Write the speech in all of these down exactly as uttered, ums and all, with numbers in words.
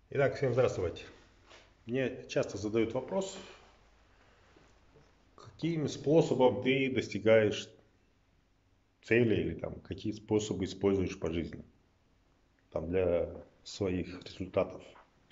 Итак, всем здравствуйте. Мне часто задают вопрос, каким способом ты достигаешь цели или там, какие способы используешь по жизни там, для своих результатов.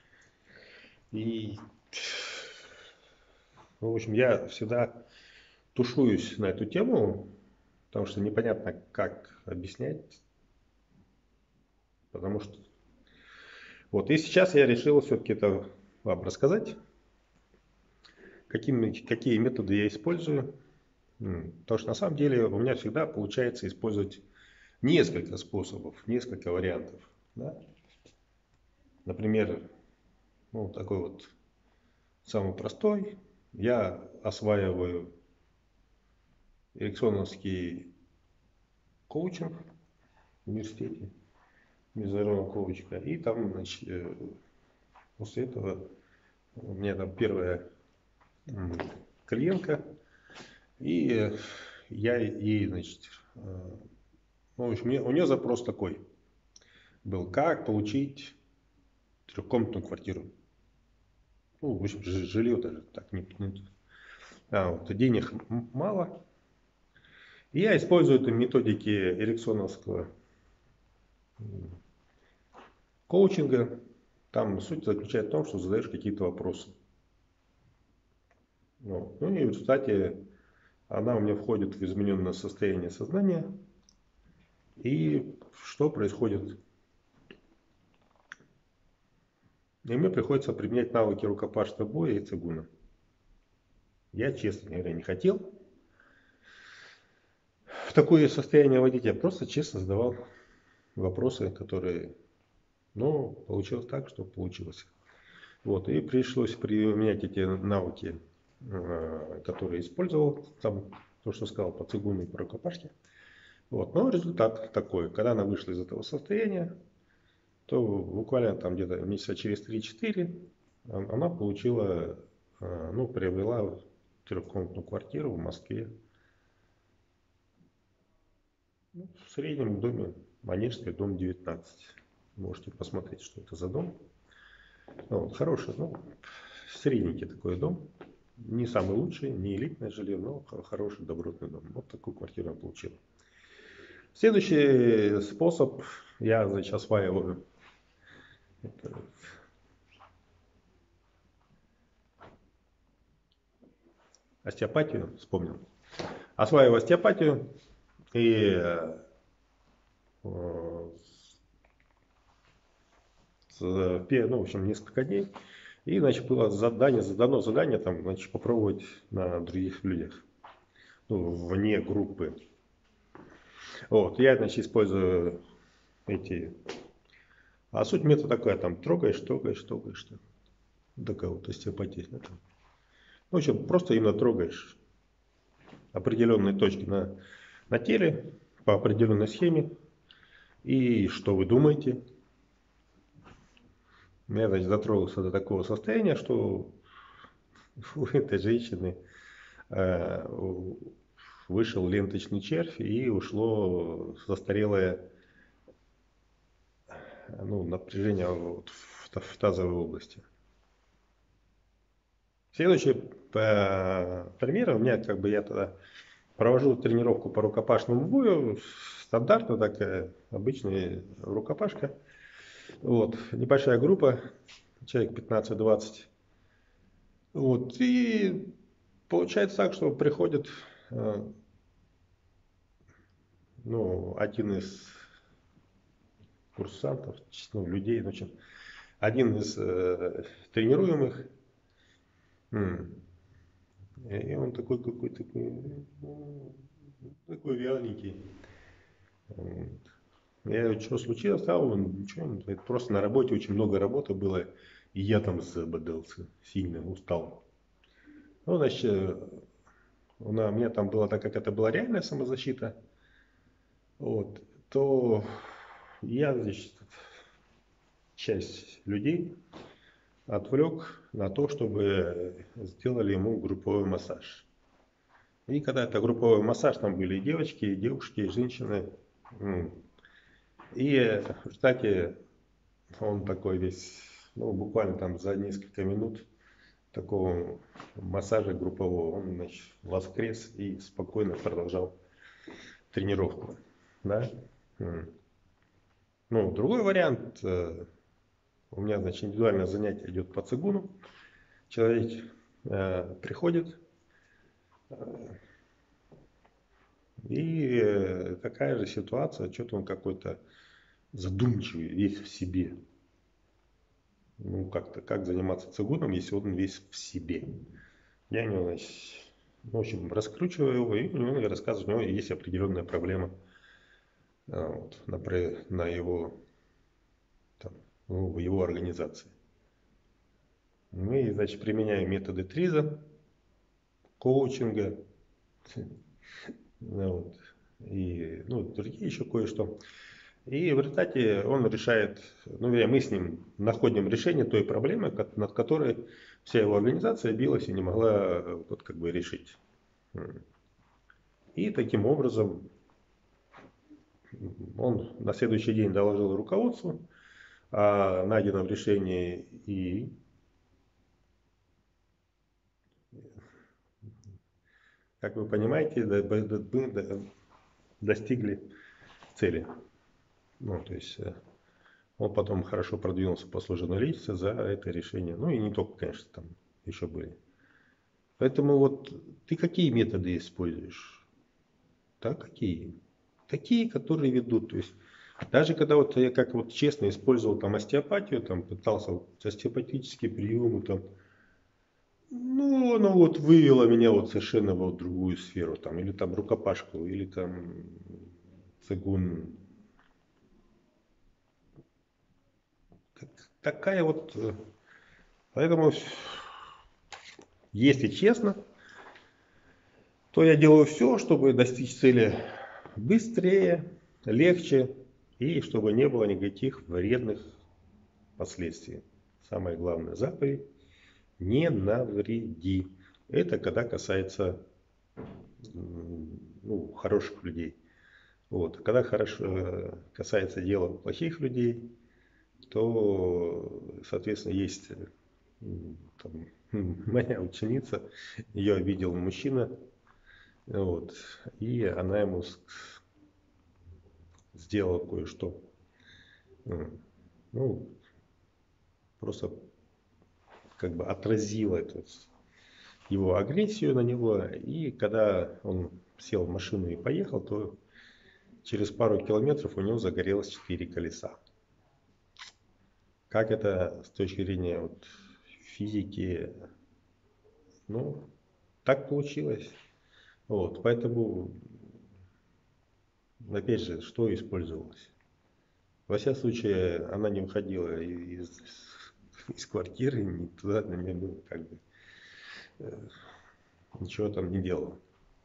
И, ну, в общем, я всегда тушуюсь на эту тему, потому что непонятно, как объяснять, потому что... Вот, и сейчас я решил все-таки это вам рассказать, какими, какие методы я использую. М, Потому что на самом деле у меня всегда получается использовать несколько способов, несколько вариантов. Да? Например, ну, такой вот самый простой. Я осваиваю эриксоновский коучинг в университете, международного коучинга. И там, значит, э, после этого у меня там первая м, клиентка. И э, я ей, значит, э, ну, в общем, у нее запрос такой был, как получить трехкомнатную квартиру. Ну, в общем, ж- жилье даже так не, не- а, вот, денег м- мало. И я использую это методики эриксоновского коучинга. Там суть заключается в том, что задаешь какие-то вопросы. Вот. Ну и в результате она у меня входит в измененное состояние сознания. И что происходит? И мне приходится применять навыки рукопашного боя и цигуна. Я, честно говоря, не хотел в такое состояние вводить. Я просто честно задавал вопросы, которые, ну, получилось так, что получилось. Вот, и пришлось применять эти навыки, э, которые использовал, там, то, что сказал по цигуну и по рукопашке. Вот, но результат такой, когда она вышла из этого состояния, то буквально там где-то месяца через три-четыре она получила, э, ну, приобрела трехкомнатную квартиру в Москве. Ну, в среднем доме, Манежский, дом девятнадцать. Можете посмотреть, что это за дом. Ну, вот, хороший, ну, средненький такой дом. Не самый лучший, не элитное жилье, но хороший, добротный дом. Вот такую квартиру я получил. Следующий способ, я, значит, осваиваю это, остеопатию, вспомнил. Осваиваю остеопатию и э, с, ну, в общем, несколько дней. И, значит, было задание, задано задание, там, значит, попробовать на других людях, ну, вне группы. Вот, я, значит, использую эти... А суть метода такая, там, трогаешь, трогаешь, трогаешь. Там. Такая вот остеопатия. Да, там. В общем, просто именно трогаешь определенные точки на, на теле по определенной схеме. И что вы думаете? Я, значит, затрогался до такого состояния, что у этой женщины э, вышел ленточный червь и ушло застарелое, ну, напряжение вот в, в тазовой области. Следующий э, пример, у меня как бы я тогда провожу тренировку по рукопашному бою, стандартно такая, обычная рукопашка. Вот, небольшая группа, человек пятнадцать-двадцать. Вот, и получается так, что приходит э, ну, один из курсантов, ну, людей, в общем, один из э, тренируемых, м, и он такой какой-то такой, ну, такой вяленький. Вот. Я говорю, что случилось? А он, ничего, он говорит, просто на работе очень много работы было, и я там забодался, сильно устал. Ну, значит, э, у на- у меня там было, так как это была реальная самозащита, вот, то я, значит, часть людей отвлек на то, чтобы сделали ему групповой массаж. И когда это групповой массаж, там были и девочки, и девушки, и женщины. М. И в результате он такой весь ну, буквально там за несколько минут такого массажа группового он, значит, воскрес и спокойно продолжал тренировку. Да? Ну, другой вариант, у меня, значит, индивидуальное занятие идет по цигуну. Человек э, приходит, э, и э, такая же ситуация, что-то он какой-то задумчивый, весь в себе. Ну, как-то, как заниматься цигуном, если он весь в себе. Я у него, значит, в общем, раскручиваю его, и у него рассказываю, у него есть определенная проблема а, вот, на, на его, там, ну, в его организации. Мы, значит, применяем методы ТРИЗа, коучинга, вот, и ну, другие еще кое-что. И в результате он решает, ну, мы с ним находим решение той проблемы, над которой вся его организация билась и не могла вот, как бы решить. И таким образом он на следующий день доложил руководству о найденном решении и как вы понимаете, мы достигли цели. Ну, то есть он потом хорошо продвинулся по служебной лестнице за это решение. Ну и не только, конечно, там еще были. Поэтому вот ты какие методы используешь? Так, какие? Такие, которые ведут. То есть даже когда вот я как вот честно использовал там остеопатию, там пытался остеопатические приемы, там, ну, оно вот вывело меня вот совершенно в вот другую сферу, там, или там рукопашку, или там цигун. Такая вот, поэтому, если честно, то я делаю все, чтобы достичь цели быстрее, легче и чтобы не было никаких вредных последствий. Самая главная заповедь – не навреди. Это когда касается ну, хороших людей. Вот. Когда хорошо, касается дела плохих людей, то, соответственно, есть там, моя ученица, ее обидел мужчина, вот, и она ему сделала кое-что. Ну, просто как бы отразила эту, его агрессию на него. И когда он сел в машину и поехал, то через пару километров у него загорелось четыре колеса. Как это с точки зрения вот, физики? Ну, так получилось. Вот, поэтому, опять же, что использовалось? Во всяком случае, она не выходила из, из квартиры, ни туда, ни, ну, как бы, ничего там не делала.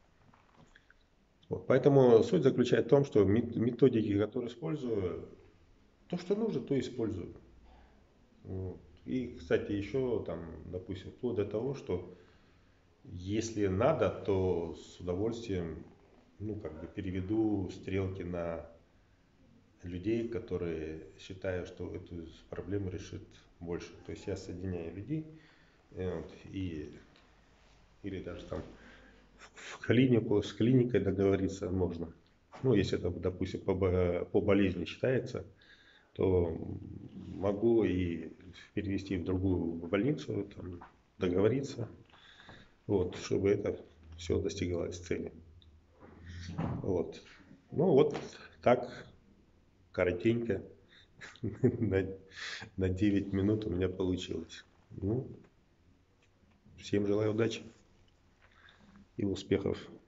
Вот, поэтому суть заключается в том, что методики, которые использую, то, что нужно, то использую. Вот. И, кстати, еще там, допустим, вплоть до того, что если надо, то с удовольствием, ну, как бы переведу стрелки на людей, которые считают, что эту проблему решит больше. То есть я соединяю людей, вот, и, или даже там в клинику, с клиникой договориться можно. Ну, если это, допустим, по, по болезни считается, то могу и перевести в другую больницу, там, договориться, вот, чтобы это все достигалось цели. Вот. Ну вот так, коротенько, на, на девять минут у меня получилось. Ну, всем желаю удачи и успехов.